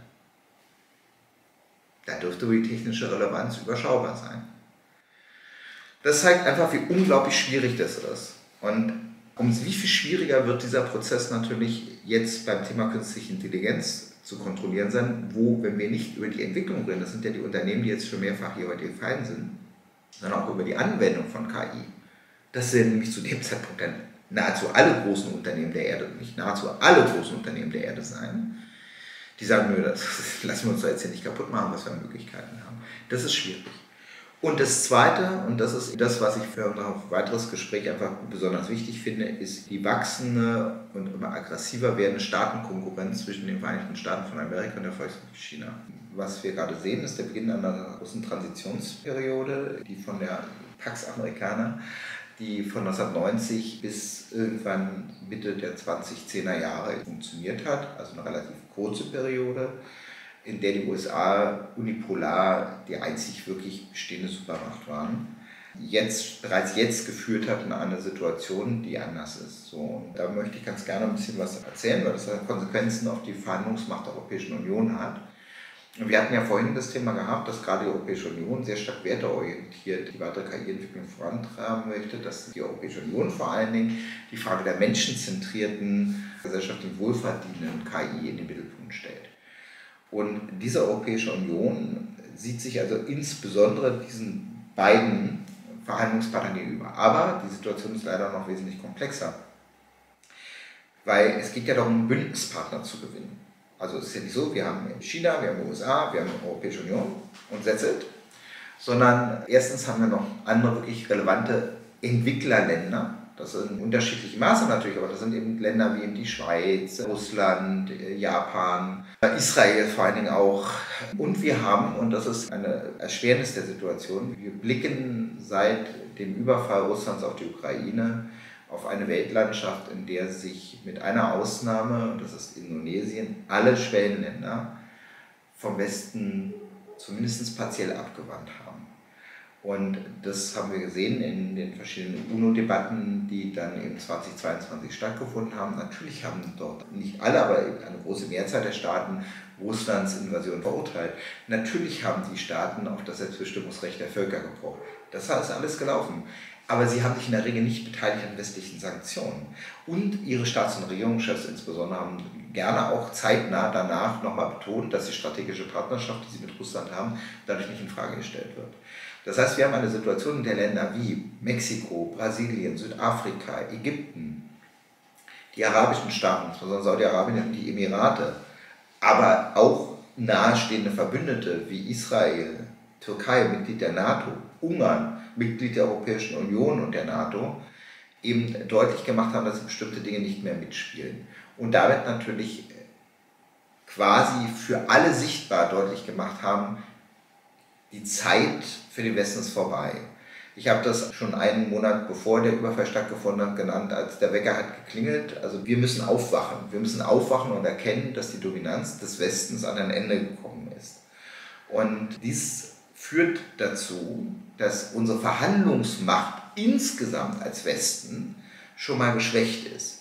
Da dürfte die technische Relevanz überschaubar sein. Das zeigt einfach, wie unglaublich schwierig das ist. Und um wie viel schwieriger wird dieser Prozess natürlich jetzt beim Thema künstliche Intelligenz zu kontrollieren sein, wo, wenn wir nicht über die Entwicklung reden, das sind ja die Unternehmen, die jetzt schon mehrfach hier heute gefallen sind, sondern auch über die Anwendung von K I. Das sind nämlich zu dem Zeitpunkt dann nahezu alle großen Unternehmen der Erde, nicht nahezu alle großen Unternehmen der Erde sein, die sagen, nö, das lassen wir uns da jetzt hier nicht kaputt machen, was wir an Möglichkeiten haben. Das ist schwierig. Und das Zweite, und das ist das, was ich für unser weiteres Gespräch einfach besonders wichtig finde, ist die wachsende und immer aggressiver werdende Staatenkonkurrenz zwischen den Vereinigten Staaten von Amerika und der Volksrepublik China. Was wir gerade sehen, ist der Beginn einer großen Transitionsperiode, die von der Pax Americana, die von neunzehnhundertneunzig bis irgendwann Mitte der zwanzigzehner Jahre funktioniert hat, also eine relativ kurze Periode, in der die U S A unipolar die einzig wirklich bestehende Supermacht waren. jetzt, bereits jetzt geführt hat in eine Situation, die anders ist. So, und da möchte ich ganz gerne ein bisschen was erzählen, weil das ja Konsequenzen auf die Verhandlungsmacht der Europäischen Union hat. Und wir hatten ja vorhin das Thema gehabt, dass gerade die Europäische Union sehr stark werteorientiert die weitere K I-Entwicklung vorantreiben möchte, dass die Europäische Union vor allen Dingen die Frage der menschenzentrierten, gesellschaftlich wohlverdienenden K I in den Mittelpunkt stellt. Und diese Europäische Union sieht sich also insbesondere diesen beiden Verhandlungspartnern gegenüber. Aber die Situation ist leider noch wesentlich komplexer, weil es geht ja darum, Bündnispartner zu gewinnen. Also es ist ja nicht so, wir haben China, wir haben die U S A, wir haben die Europäische Union und that's it. Sondern erstens haben wir noch andere wirklich relevante Entwicklerländer. Das sind unterschiedliche Maße natürlich, aber das sind eben Länder wie eben die Schweiz, Russland, Japan, Israel vor allen Dingen auch. Und wir haben, und das ist eine Erschwernis der Situation, wir blicken seit dem Überfall Russlands auf die Ukraine auf eine Weltlandschaft, in der sich mit einer Ausnahme, und das ist Indonesien, alle Schwellenländer vom Westen zumindest partiell abgewandt haben. Und das haben wir gesehen in den verschiedenen UNO-Debatten, die dann eben zweitausendzweiundzwanzig stattgefunden haben. Natürlich haben dort nicht alle, aber eben eine große Mehrzahl der Staaten Russlands Invasion verurteilt. Natürlich haben die Staaten auf das Selbstbestimmungsrecht der Völker gebrochen. Das ist alles gelaufen. Aber sie haben sich in der Regel nicht beteiligt an westlichen Sanktionen. Und ihre Staats- und Regierungschefs insbesondere haben gerne auch zeitnah danach nochmal betont, dass die strategische Partnerschaft, die sie mit Russland haben, dadurch nicht in Frage gestellt wird. Das heißt, wir haben eine Situation, in der Länder wie Mexiko, Brasilien, Südafrika, Ägypten, die arabischen Staaten, insbesondere Saudi-Arabien und die Emirate, aber auch nahestehende Verbündete wie Israel, Türkei, Mitglied der NATO, Ungarn, Mitglied der Europäischen Union und der NATO, eben deutlich gemacht haben, dass sie bestimmte Dinge nicht mehr mitspielen. Und damit natürlich quasi für alle sichtbar deutlich gemacht haben, die Zeit für den Westen ist vorbei. Ich habe das schon einen Monat bevor der Überfall stattgefunden hat genannt, als der Wecker hat geklingelt. Also wir müssen aufwachen. Wir müssen aufwachen und erkennen, dass die Dominanz des Westens an ein Ende gekommen ist. Und dies führt dazu, dass unsere Verhandlungsmacht insgesamt als Westen schon mal geschwächt ist.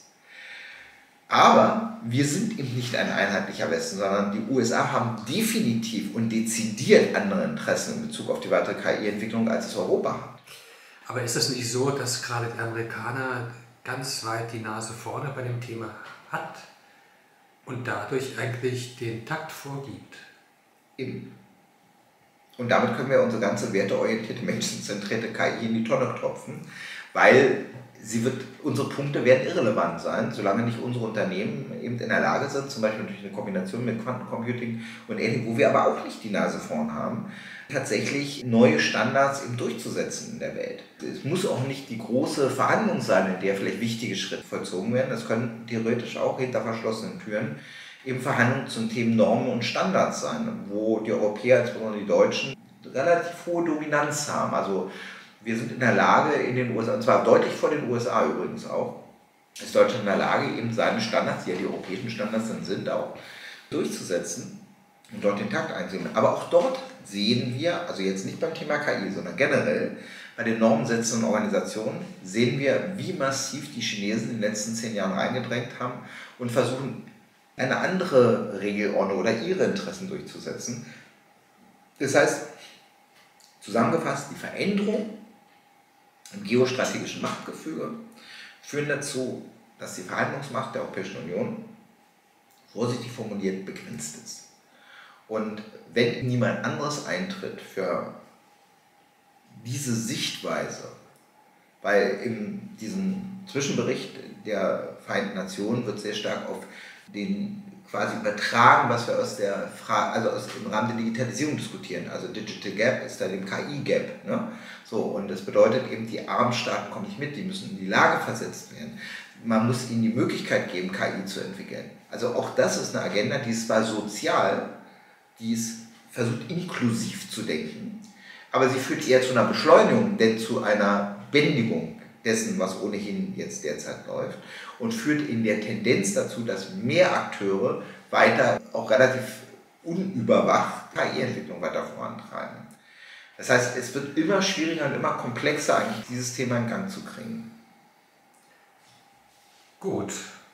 Aber wir sind eben nicht ein einheitlicher Westen, sondern die U S A haben definitiv und dezidiert andere Interessen in Bezug auf die weitere K I-Entwicklung, als es Europa hat. Aber ist es nicht so, dass gerade die Amerikaner ganz weit die Nase vorne bei dem Thema hat und dadurch eigentlich den Takt vorgibt? Eben. Und damit können wir unsere ganze werteorientierte, menschenzentrierte K I in die Tonne tropfen, weil sie wird, unsere Punkte werden irrelevant sein, solange nicht unsere Unternehmen eben in der Lage sind, zum Beispiel durch eine Kombination mit Quantencomputing und ähnlichem, wo wir aber auch nicht die Nase vorn haben, tatsächlich neue Standards eben durchzusetzen in der Welt. Es muss auch nicht die große Verhandlung sein, in der vielleicht wichtige Schritte vollzogen werden. Es können theoretisch auch hinter verschlossenen Türen eben Verhandlungen zum Thema Normen und Standards sein, wo die Europäer, insbesondere die Deutschen, relativ hohe Dominanz haben. Also wir sind in der Lage, in den U S A, und zwar deutlich vor den U S A übrigens auch, ist Deutschland in der Lage, eben seine Standards, die ja die europäischen Standards dann sind, auch durchzusetzen und dort den Takt einzunehmen. Aber auch dort sehen wir, also jetzt nicht beim Thema K I, sondern generell bei den normensetzenden Organisationen, sehen wir, wie massiv die Chinesen in den letzten zehn Jahren reingedrängt haben und versuchen, eine andere Regelordnung oder ihre Interessen durchzusetzen. Das heißt, zusammengefasst, die Veränderung im geostrategischen Machtgefüge führen dazu, dass die Verhandlungsmacht der Europäischen Union, vorsichtig formuliert, begrenzt ist. Und wenn niemand anderes eintritt für diese Sichtweise, weil in diesem Zwischenbericht der Vereinten Nationen wird sehr stark auf den quasi übertragen, was wir aus der Frage, also aus dem Rahmen der Digitalisierung diskutieren. Also Digital Gap ist da dem K I-Gap. Ne? So, und das bedeutet eben, die armen Staaten kommen nicht mit, die müssen in die Lage versetzt werden. Man muss ihnen die Möglichkeit geben, K I zu entwickeln. Also auch das ist eine Agenda, die ist zwar sozial, die ist versucht inklusiv zu denken, aber sie führt eher zu einer Beschleunigung, denn zu einer Bändigung dessen, was ohnehin jetzt derzeit läuft, und führt in der Tendenz dazu, dass mehr Akteure weiter auch relativ unüberwacht K I-Entwicklung weiter vorantreiben. Das heißt, es wird immer schwieriger und immer komplexer, eigentlich dieses Thema in Gang zu kriegen. Gut.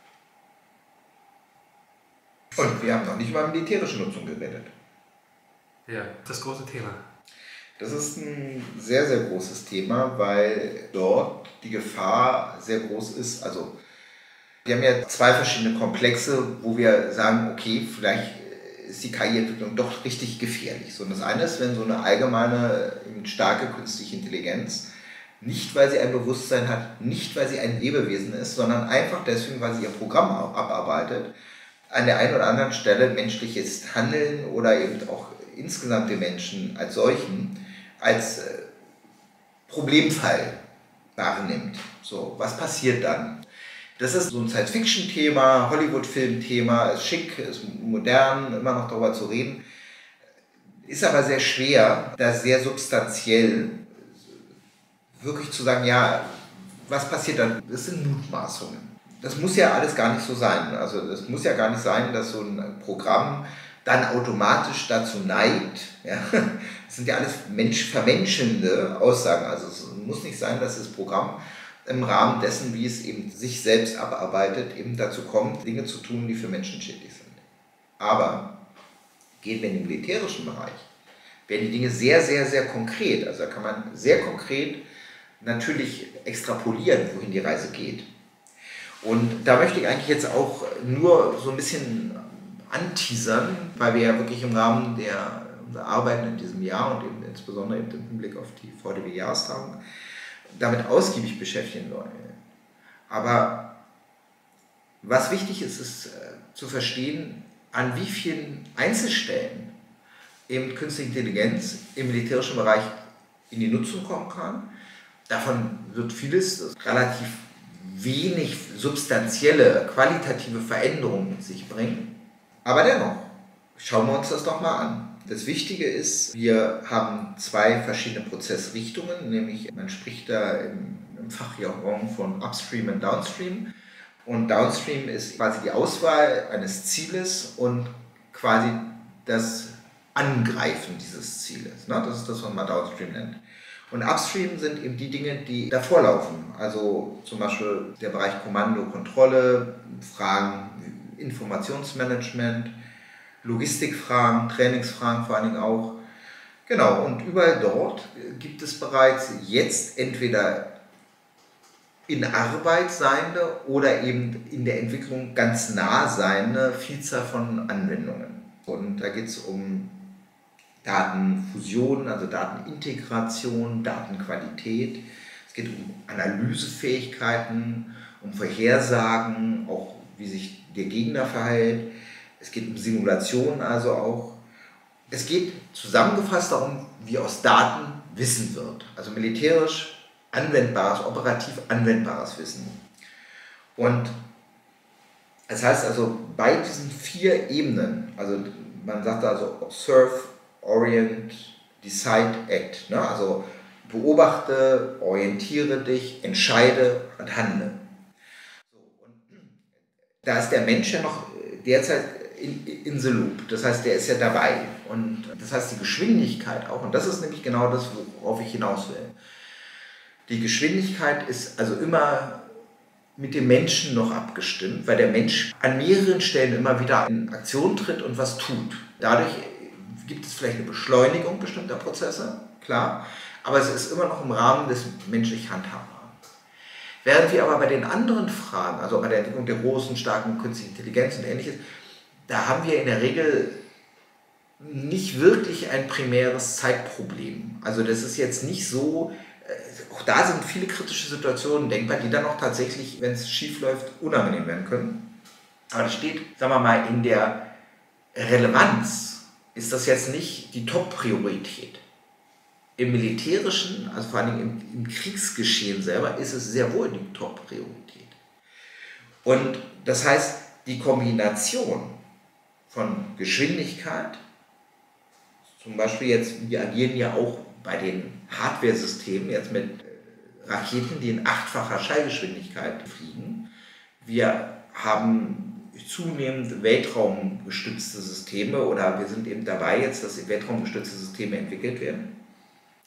Und wir haben noch nicht über militärische Nutzung geredet. Ja, das große Thema. Das ist ein sehr, sehr großes Thema, weil dort die Gefahr sehr groß ist. Also wir haben ja zwei verschiedene Komplexe, wo wir sagen, okay, vielleicht ist die K I-Entwicklung doch richtig gefährlich. So, und das eine ist, wenn so eine allgemeine, starke künstliche Intelligenz, nicht weil sie ein Bewusstsein hat, nicht weil sie ein Lebewesen ist, sondern einfach deswegen, weil sie ihr Programm abarbeitet, an der einen oder anderen Stelle menschliches Handeln oder eben auch insgesamt den Menschen als solchen als äh, Problemfall wahrnimmt. So, was passiert dann? Das ist so ein Science-Fiction-Thema, Hollywood-Film-Thema, ist schick, ist modern, immer noch darüber zu reden. Ist aber sehr schwer, da sehr substanziell wirklich zu sagen, ja, was passiert dann? Das sind Mutmaßungen. Das muss ja alles gar nicht so sein. Also das muss ja gar nicht sein, dass so ein Programm dann automatisch dazu neigt. Ja, das sind ja alles Mensch, vermenschelnde Aussagen. Also es muss nicht sein, dass das Programm im Rahmen dessen, wie es eben sich selbst abarbeitet, eben dazu kommt, Dinge zu tun, die für Menschen schädlich sind. Aber gehen wir in den militärischen Bereich, werden die Dinge sehr, sehr, sehr konkret. Also da kann man sehr konkret natürlich extrapolieren, wohin die Reise geht. Und da möchte ich eigentlich jetzt auch nur so ein bisschen anteasern, weil wir ja wirklich im Rahmen der unserer Arbeiten in diesem Jahr und eben insbesondere eben im Hinblick auf die V D W-Jahrestagung damit ausgiebig beschäftigen wollen. Aber was wichtig ist, ist äh, zu verstehen, an wie vielen Einzelstellen eben künstliche Intelligenz im militärischen Bereich in die Nutzung kommen kann. Davon wird vieles relativ wenig substanzielle, qualitative Veränderungen mit sich bringen. Aber dennoch, schauen wir uns das doch mal an. Das Wichtige ist, wir haben zwei verschiedene Prozessrichtungen, nämlich man spricht da im, im Fachjargon von Upstream und Downstream. Und Downstream ist quasi die Auswahl eines Zieles und quasi das Angreifen dieses Zieles. Ne? Das ist das, was man Downstream nennt. Und Upstream sind eben die Dinge, die davor laufen. Also zum Beispiel der Bereich Kommando, Kontrolle, Fragen, Informationsmanagement, Logistikfragen, Trainingsfragen vor allen Dingen auch. Genau, und überall dort gibt es bereits jetzt entweder in Arbeit seiende oder eben in der Entwicklung ganz nah seiende Vielzahl von Anwendungen. Und da geht es um Datenfusion, also Datenintegration, Datenqualität. Es geht um Analysefähigkeiten, um Vorhersagen, auch wie sich der Gegner verhält. Es geht um Simulation also auch. Es geht zusammengefasst darum, wie aus Daten Wissen wird. Also militärisch anwendbares, operativ anwendbares Wissen. Und das heißt also, bei diesen vier Ebenen, also man sagt also Observe, Orient, Decide, Act. Ne? Also beobachte, orientiere dich, entscheide und handle. So, und da ist der Mensch ja noch derzeit in, in the loop, das heißt, der ist ja dabei. Und das heißt, die Geschwindigkeit auch, und das ist nämlich genau das, worauf ich hinaus will. Die Geschwindigkeit ist also immer mit dem Menschen noch abgestimmt, weil der Mensch an mehreren Stellen immer wieder in Aktion tritt und was tut. Dadurch gibt es vielleicht eine Beschleunigung bestimmter Prozesse, klar, aber es ist immer noch im Rahmen des menschlich Handhabbaren. Während wir aber bei den anderen Fragen, also bei der Entwicklung der großen, starken künstlichen Intelligenz und ähnliches, da haben wir in der Regel nicht wirklich ein primäres Zeitproblem. Also das ist jetzt nicht so, auch da sind viele kritische Situationen denkbar, die dann auch tatsächlich, wenn es schief läuft, unangenehm werden können. Aber das steht, sagen wir mal, in der Relevanz ist das jetzt nicht die Top-Priorität. Im Militärischen, also vor allem im, im Kriegsgeschehen selber, ist es sehr wohl die Top-Priorität. Und das heißt, die Kombination von Geschwindigkeit, zum Beispiel jetzt, wir agieren ja auch bei den Hardware-Systemen jetzt mit Raketen, die in achtfacher Schallgeschwindigkeit fliegen. Wir haben zunehmend weltraumgestützte Systeme oder wir sind eben dabei jetzt, dass weltraumgestützte Systeme entwickelt werden.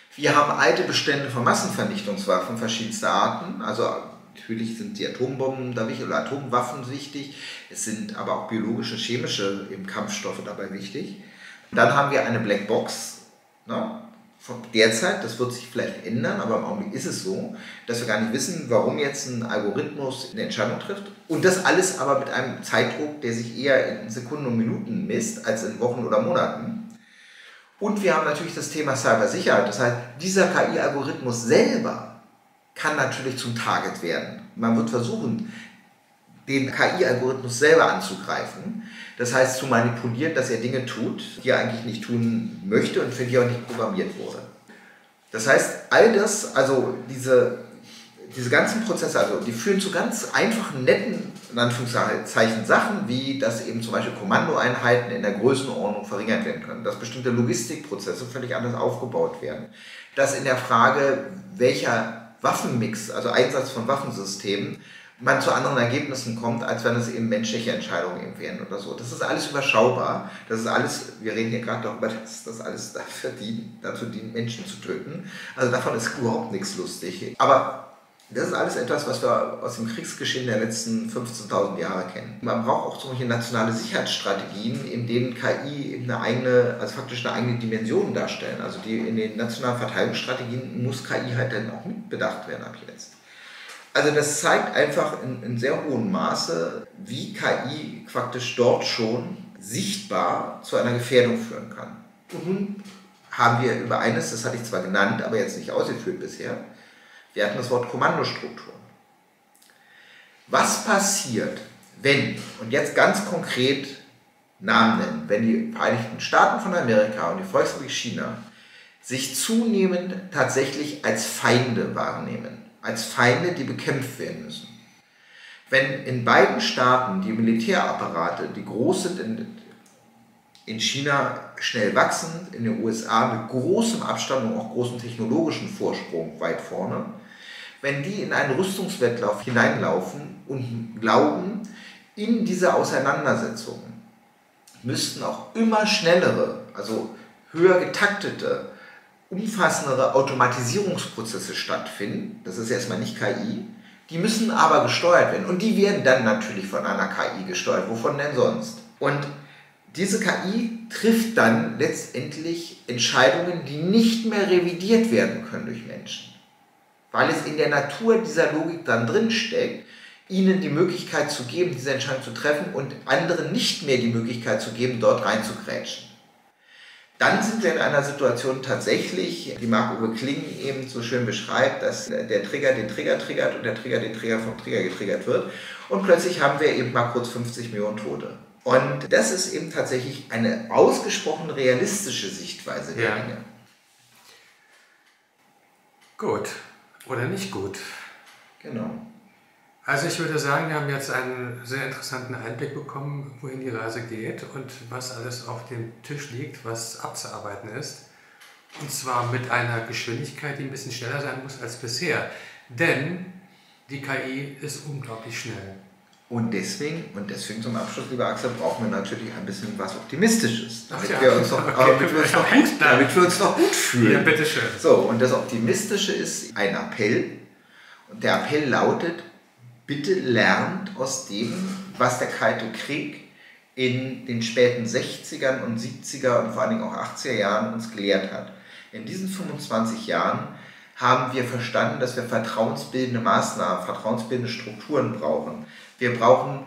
Wir haben alte Bestände von Massenvernichtungswaffen verschiedenster Arten. Also natürlich sind die Atombomben da wichtig oder Atomwaffen wichtig. Es sind aber auch biologische, chemische eben Kampfstoffe dabei wichtig. Dann haben wir eine Blackbox, ne, von derzeit, das wird sich vielleicht ändern, aber im Augenblick ist es so, dass wir gar nicht wissen, warum jetzt ein Algorithmus eine Entscheidung trifft. Und das alles aber mit einem Zeitdruck, der sich eher in Sekunden und Minuten misst, als in Wochen oder Monaten. Und wir haben natürlich das Thema Cybersicherheit. Das heißt, dieser K I-Algorithmus selber kann natürlich zum Target werden. Man wird versuchen, den K I-Algorithmus selber anzugreifen. Das heißt, zu manipulieren, dass er Dinge tut, die er eigentlich nicht tun möchte und für die er auch nicht programmiert wurde. Das heißt, all das, also diese, diese ganzen Prozesse, also die führen zu ganz einfachen, netten, in Anführungszeichen, Sachen, wie dass eben zum Beispiel Kommandoeinheiten in der Größenordnung verringert werden können, dass bestimmte Logistikprozesse völlig anders aufgebaut werden, dass in der Frage, welcher Waffenmix, also Einsatz von Waffensystemen, man zu anderen Ergebnissen kommt, als wenn es eben menschliche Entscheidungen eben wären oder so. Das ist alles überschaubar. Das ist alles, wir reden hier gerade darüber, dass das alles dafür dient, dazu dient, Menschen zu töten. Also davon ist überhaupt nichts lustig. Aber das ist alles etwas, was wir aus dem Kriegsgeschehen der letzten fünfzehntausend Jahre kennen. Man braucht auch zum Beispiel nationale Sicherheitsstrategien, in denen K I eben eine eigene, also faktisch eine eigene Dimension darstellen. Also die, in den nationalen Verteidigungsstrategien muss K I halt dann auch mitbedacht werden ab jetzt. Also das zeigt einfach in, in sehr hohem Maße, wie K I faktisch dort schon sichtbar zu einer Gefährdung führen kann. Und nun haben wir über eines, das hatte ich zwar genannt, aber jetzt nicht ausgeführt bisher, wir hatten das Wort Kommandostrukturen. Was passiert, wenn, und jetzt ganz konkret Namen nennen, wenn die Vereinigten Staaten von Amerika und die Volksrepublik China sich zunehmend tatsächlich als Feinde wahrnehmen? Als Feinde, die bekämpft werden müssen. Wenn in beiden Staaten die Militärapparate, die groß sind, in, in China schnell wachsend, in den U S A mit großem Abstand und auch großem technologischen Vorsprung weit vorne, wenn die in einen Rüstungswettlauf hineinlaufen und glauben, in dieser Auseinandersetzung müssten auch immer schnellere, also höher getaktete, umfassendere Automatisierungsprozesse stattfinden, das ist erstmal nicht K I, die müssen aber gesteuert werden und die werden dann natürlich von einer K I gesteuert, wovon denn sonst? Und diese K I trifft dann letztendlich Entscheidungen, die nicht mehr revidiert werden können durch Menschen, weil es in der Natur dieser Logik dann drin steckt, ihnen die Möglichkeit zu geben, diese Entscheidung zu treffen und anderen nicht mehr die Möglichkeit zu geben, dort reinzugrätschen. Dann sind wir in einer Situation tatsächlich, die Marc-Uwe Kling eben so schön beschreibt, dass der Trigger den Trigger triggert und der Trigger den Trigger vom Trigger getriggert wird. Und plötzlich haben wir eben mal kurz fünfzig Millionen Tote. Und das ist eben tatsächlich eine ausgesprochen realistische Sichtweise der ja. Dinge. Gut oder nicht gut. Genau. Also ich würde sagen, wir haben jetzt einen sehr interessanten Einblick bekommen, wohin die Reise geht und was alles auf dem Tisch liegt, was abzuarbeiten ist. Und zwar mit einer Geschwindigkeit, die ein bisschen schneller sein muss als bisher. Denn die K I ist unglaublich schnell. Und deswegen, und deswegen zum Abschluss, lieber Axel, brauchen wir natürlich ein bisschen was Optimistisches, damit, ja. wir, uns noch, okay. damit, wir, uns noch gut, damit wir uns noch gut fühlen. Ja, bitteschön. So, und das Optimistische ist ein Appell. Und der Appell lautet, bitte lernt aus dem, was der Kalte Krieg in den späten sechzigern und siebziger und vor allen Dingen auch achtziger Jahren uns gelehrt hat. In diesen fünfundzwanzig Jahren haben wir verstanden, dass wir vertrauensbildende Maßnahmen, vertrauensbildende Strukturen brauchen. Wir brauchen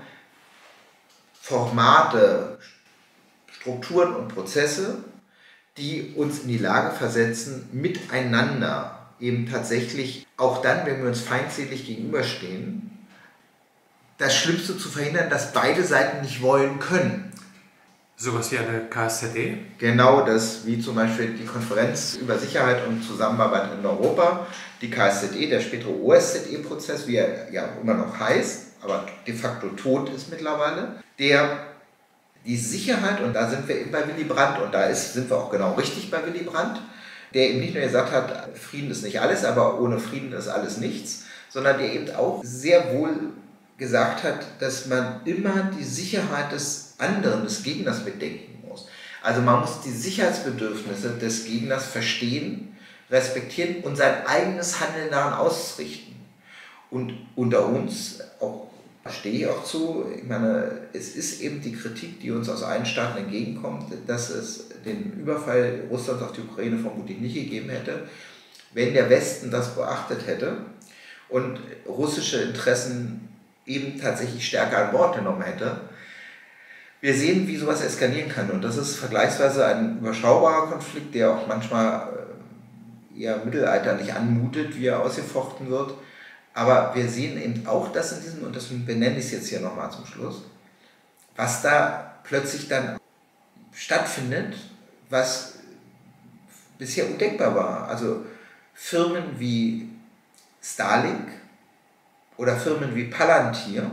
Formate, Strukturen und Prozesse, die uns in die Lage versetzen, miteinander eben tatsächlich, auch dann, wenn wir uns feindselig gegenüberstehen, das Schlimmste zu verhindern, dass beide Seiten nicht wollen können. Sowas wie eine K S Z E? Genau das, wie zum Beispiel die Konferenz über Sicherheit und Zusammenarbeit in Europa, die K S Z E, der spätere O S Z E-Prozess, wie er ja immer noch heißt, aber de facto tot ist mittlerweile, der die Sicherheit, und da sind wir eben bei Willy Brandt, und da ist, sind wir auch genau richtig bei Willy Brandt, der eben nicht nur gesagt hat, Frieden ist nicht alles, aber ohne Frieden ist alles nichts, sondern der eben auch sehr wohl gesagt hat, dass man immer die Sicherheit des anderen, des Gegners mitdenken muss. Also man muss die Sicherheitsbedürfnisse des Gegners verstehen, respektieren und sein eigenes Handeln daran ausrichten. Und unter uns, auch stehe ich auch zu, ich meine, es ist eben die Kritik, die uns aus allen Staaten entgegenkommt, dass es den Überfall Russlands auf die Ukraine vermutlich nicht gegeben hätte, wenn der Westen das beachtet hätte und russische Interessen eben tatsächlich stärker an Bord genommen hätte. Wir sehen, wie sowas eskalieren kann, und das ist vergleichsweise ein überschaubarer Konflikt, der auch manchmal eher mittelalterlich anmutet, wie er ausgefochten wird. Aber wir sehen eben auch das in diesem, und deswegen benenne ich es jetzt hier nochmal zum Schluss, was da plötzlich dann stattfindet, was bisher undenkbar war. Also Firmen wie Starlink oder Firmen wie Palantir,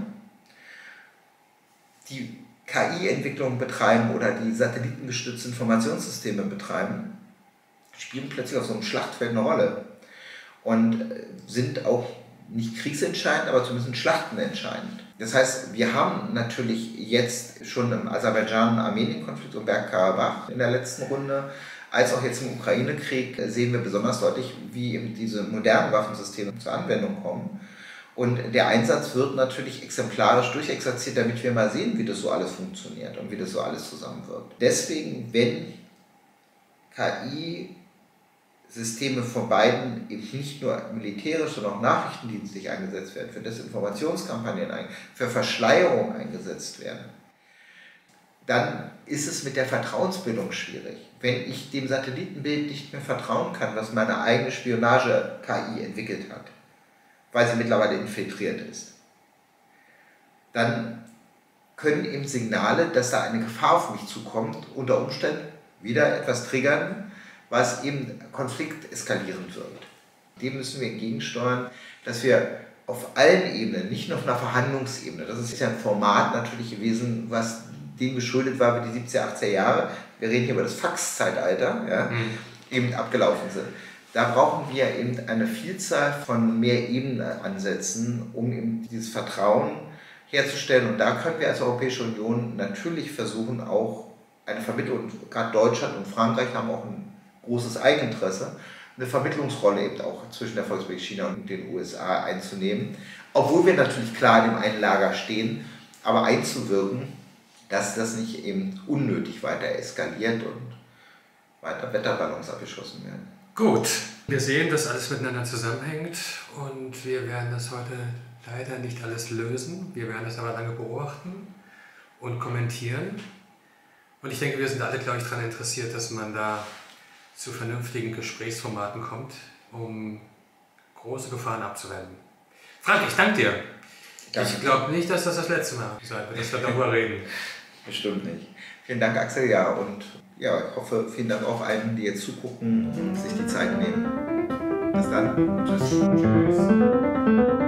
die K I-Entwicklung betreiben oder die satellitengestützte Informationssysteme betreiben, spielen plötzlich auf so einem Schlachtfeld eine Rolle und sind auch nicht kriegsentscheidend, aber zumindest schlachtenentscheidend. Das heißt, wir haben natürlich jetzt schon im Aserbaidschan-Armenien-Konflikt um Bergkarabach in der letzten Runde, als auch jetzt im Ukraine-Krieg, sehen wir besonders deutlich, wie eben diese modernen Waffensysteme zur Anwendung kommen. Und der Einsatz wird natürlich exemplarisch durchexerziert, damit wir mal sehen, wie das so alles funktioniert und wie das so alles zusammenwirkt. Deswegen, wenn K I-Systeme von beiden eben nicht nur militärisch, sondern auch nachrichtendienstlich eingesetzt werden, für Desinformationskampagnen, für Verschleierung eingesetzt werden, dann ist es mit der Vertrauensbildung schwierig. Wenn ich dem Satellitenbild nicht mehr vertrauen kann, was meine eigene Spionage-K I entwickelt hat, weil sie mittlerweile infiltriert ist, dann können eben Signale, dass da eine Gefahr auf mich zukommt, unter Umständen wieder etwas triggern, was eben Konflikt eskalieren wird. Dem müssen wir entgegensteuern, dass wir auf allen Ebenen, nicht nur auf einer Verhandlungsebene, das ist ja ein Format natürlich gewesen, was dem geschuldet war, wie die siebziger, achtziger Jahre, wir reden hier über das Fax-Zeitalter, ja, mhm. eben abgelaufen sind. Da brauchen wir eben eine Vielzahl von Mehrebenenansätzen, um eben dieses Vertrauen herzustellen. Und da können wir als Europäische Union natürlich versuchen, auch eine Vermittlung, gerade Deutschland und Frankreich haben auch ein großes Eigeninteresse, eine Vermittlungsrolle eben auch zwischen der Volksrepublik China und den U S A einzunehmen. Obwohl wir natürlich klar in dem einen Lager stehen, aber einzuwirken, dass das nicht eben unnötig weiter eskaliert und weiter Wetterballons abgeschossen werden. Gut, wir sehen, dass alles miteinander zusammenhängt und wir werden das heute leider nicht alles lösen. Wir werden das aber lange beobachten und kommentieren. Und ich denke, wir sind alle, glaube ich, daran interessiert, dass man da zu vernünftigen Gesprächsformaten kommt, um große Gefahren abzuwenden. Frank, ich danke dir. Danke. Ich glaube nicht, dass das das letzte Mal sein wird, dass wir darüber reden. Bestimmt nicht. Vielen Dank, Axel. Ja, und ja, ich hoffe, vielen Dank auch allen, die jetzt zugucken und sich die Zeit nehmen. Bis dann. Tschüss. Tschüss.